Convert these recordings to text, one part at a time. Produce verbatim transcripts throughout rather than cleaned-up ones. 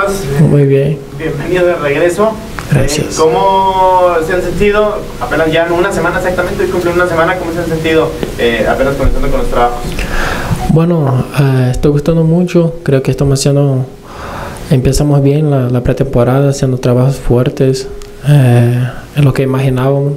estás? Muy bien. Bienvenido de regreso. Gracias. Eh, ¿Cómo se han sentido? Apenas ya en una semana exactamente, hoy cumplen una semana, ¿cómo se han sentido eh, apenas comenzando con los trabajos? Bueno, uh, estoy gustando mucho, creo que estamos haciendo, empezamos bien la, la pretemporada, haciendo trabajos fuertes, eh, en lo que imaginábamos,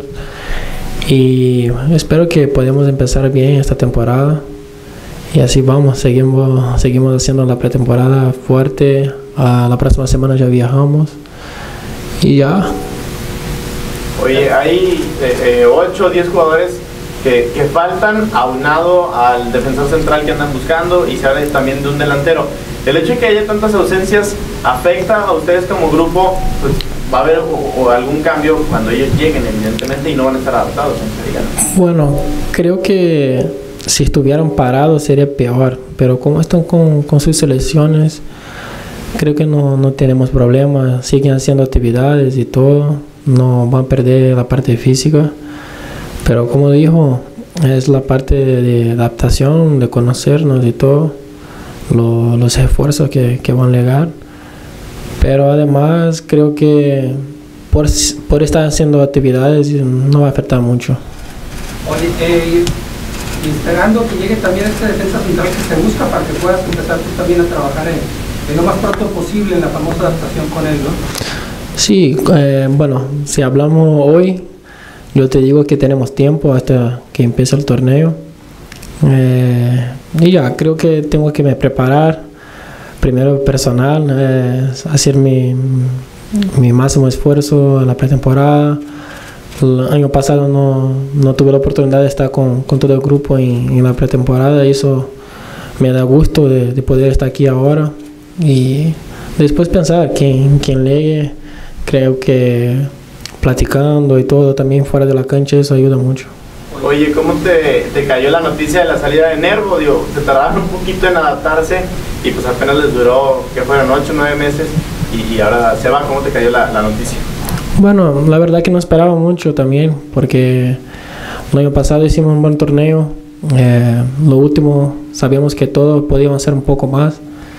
y espero que podamos empezar bien esta temporada, y así vamos, seguimos, seguimos haciendo la pretemporada fuerte, uh, la próxima semana ya viajamos, y ya. Oye, hay eh, ocho o diez jugadores Que, que faltan, aunado al defensor central que andan buscando, y se habla también de un delantero. El hecho de que haya tantas ausencias afecta a ustedes como grupo, pues va a haber o, o algún cambio cuando ellos lleguen, evidentemente, y no van a estar adaptados en esta liga, ¿no? Bueno, creo que si estuvieran parados sería peor, pero como están con, con sus selecciones, creo que no, no tenemos problemas, siguen haciendo actividades y todo, no van a perder la parte física. Pero como dijo, es la parte de, de adaptación, de conocernos y todo, lo, los esfuerzos que, que van a llegar. Pero además creo que por, por estar haciendo actividades no va a afectar mucho. Oye, eh, y esperando que llegue también este defensa central que se busca para que puedas empezar tú también a trabajar en, en lo más pronto posible en la famosa adaptación con él, ¿no? Sí, eh, bueno, si hablamos hoy, yo te digo que tenemos tiempo hasta que empiece el torneo, eh, y ya creo que tengo que me preparar primero personal, eh, hacer mi, mi máximo esfuerzo en la pretemporada. El año pasado no, no tuve la oportunidad de estar con, con todo el grupo en, en la pretemporada, y eso me da gusto de, de poder estar aquí ahora, y después pensar quién, quién llegue. Creo que platicando y todo también fuera de la cancha, eso ayuda mucho. Oye, ¿cómo te, te cayó la noticia de la salida de Nervo? Digo, te tardaron un poquito en adaptarse y pues apenas les duró, que fueron ocho o nueve meses, y, y ahora se va. ¿Cómo te cayó la, la noticia? Bueno, la verdad que no esperaba mucho también, porque el año pasado hicimos un buen torneo, eh, lo último sabíamos que todos podíamos hacer un poco más,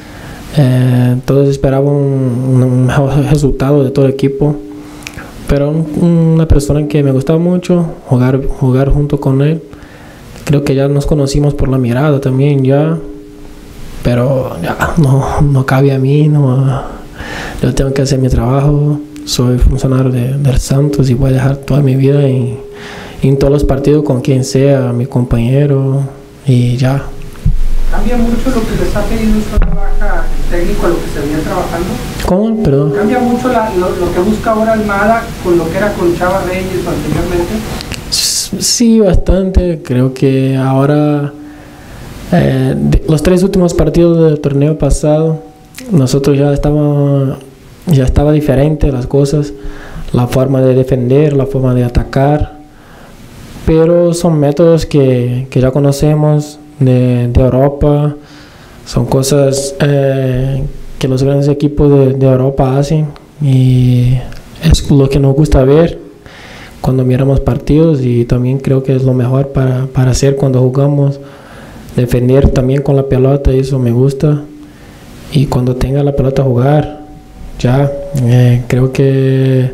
eh, todos esperaban un, un mejor resultado de todo el equipo. Pero una persona que me gustaba mucho jugar, jugar junto con él. Creo que ya nos conocimos por la mirada también ya. Pero ya no, no cabe a mí. No, yo tengo que hacer mi trabajo. Soy funcionario de, del Santos y voy a dejar toda mi vida en, en todos los partidos con quien sea, mi compañero, y ya. ¿Cambia mucho lo que les ha pedido esta baja el técnico a lo que se venía trabajando? ¿Cómo? Perdón. ¿Cambia mucho la, lo, lo que busca ahora Almada con lo que era con Chava Reyes anteriormente? Sí, bastante. Creo que ahora, eh, los tres últimos partidos del torneo pasado, nosotros ya estábamos, ya estaba diferente las cosas, la forma de defender, la forma de atacar, pero son métodos que, que ya conocemos de, de Europa, son cosas eh, que los grandes equipos de, de Europa hacen, y es lo que nos gusta ver cuando miramos partidos, y también creo que es lo mejor para, para hacer cuando jugamos, defender también con la pelota, y eso me gusta. Y cuando tenga la pelota a jugar, ya eh, creo que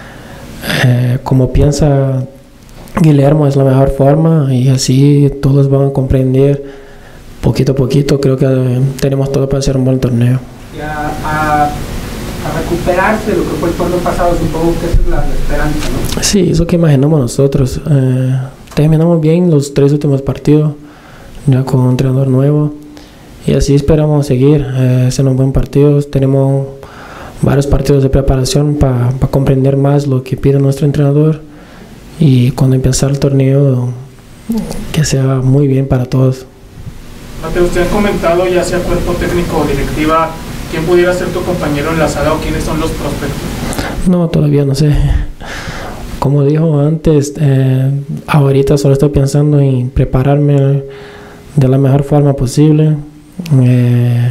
eh, como piensa Guillermo es la mejor forma, y así todos van a comprender poquito a poquito. Creo que eh, tenemos todo para hacer un buen torneo. Y a, a, a recuperarse de lo que fue el torneo pasado, supongo que esa es la, la esperanza, ¿no? Sí, eso que imaginamos nosotros. Eh, terminamos bien los tres últimos partidos, ya con un entrenador nuevo, y así esperamos seguir eh, haciendo un buen partido. Tenemos varios partidos de preparación para pa comprender más lo que pide nuestro entrenador, y cuando empiece el torneo que sea muy bien para todos. Mateo, usted ha comentado, ya sea cuerpo técnico o directiva, quién pudiera ser tu compañero en la saga o quiénes son los prospectos. No, todavía no sé. Como dijo antes, eh, ahorita solo estoy pensando en prepararme de la mejor forma posible, eh,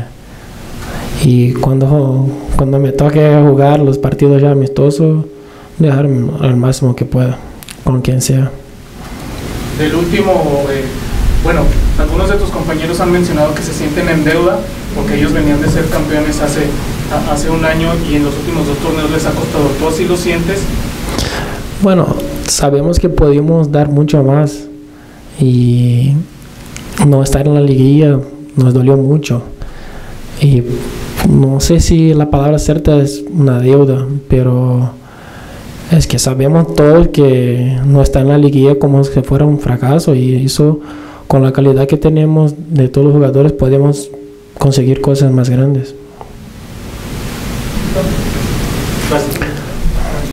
y cuando, cuando me toque jugar los partidos ya amistosos, dejar al máximo que pueda con quien sea. Del último, eh, bueno, algunos de tus compañeros han mencionado que se sienten en deuda porque ellos venían de ser campeones hace, a, hace un año y en los últimos dos torneos les ha costado. ¿Tú así lo sientes? Bueno, sabemos que pudimos dar mucho más y no estar en la liguilla nos dolió mucho. Y no sé si la palabra cierta es una deuda, pero es que sabemos todos que no estar en la liguilla como si fuera un fracaso, y eso, con la calidad que tenemos de todos los jugadores, podemos conseguir cosas más grandes.